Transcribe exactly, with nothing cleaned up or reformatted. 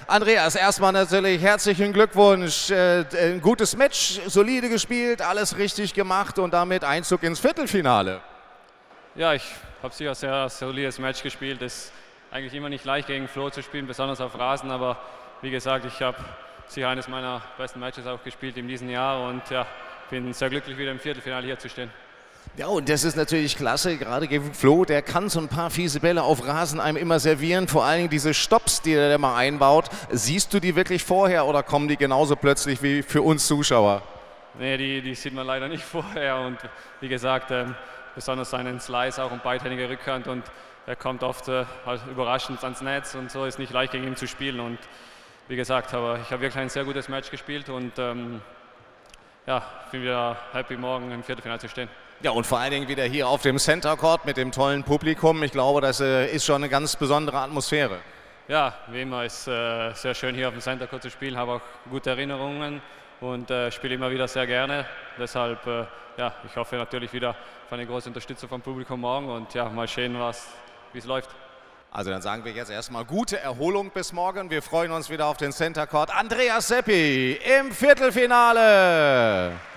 Andreas, erstmal natürlich herzlichen Glückwunsch. Äh, ein gutes Match, solide gespielt, alles richtig gemacht und damit Einzug ins Viertelfinale. Ja, ich habe sicher ein sehr solides Match gespielt. Es ist eigentlich immer nicht leicht gegen Flo zu spielen, besonders auf Rasen, aber wie gesagt, ich habe sicher eines meiner besten Matches auch gespielt in diesem Jahr und ja, bin sehr glücklich, wieder im Viertelfinale hier zu stehen. Ja, und das ist natürlich klasse, gerade gegen Flo, der kann so ein paar fiese Bälle auf Rasen einem immer servieren, vor allen Dingen diese Stopps, die er immer einbaut. Siehst du die wirklich vorher oder kommen die genauso plötzlich wie für uns Zuschauer? Nee, die, die sieht man leider nicht vorher und wie gesagt, ähm, besonders seinen Slice auch und beidhändige Rückhand und er kommt oft äh, halt überraschend ans Netz und so ist nicht leicht gegen ihn zu spielen und wie gesagt, aber ich habe wirklich ein sehr gutes Match gespielt und ähm, ja, bin wieder happy, morgen im Viertelfinale zu stehen. Ja, und vor allen Dingen wieder hier auf dem Center Court mit dem tollen Publikum. Ich glaube, das äh, ist schon eine ganz besondere Atmosphäre. Ja, wie immer ist äh, sehr schön hier auf dem Center Court zu spielen, habe auch gute Erinnerungen und äh, spiele immer wieder sehr gerne. Deshalb, äh, ja, ich hoffe natürlich wieder auf eine große Unterstützung vom Publikum morgen und ja, mal sehen, wie es läuft. Also dann sagen wir jetzt erstmal gute Erholung bis morgen. Wir freuen uns wieder auf den Center Court. Andreas Seppi im Viertelfinale.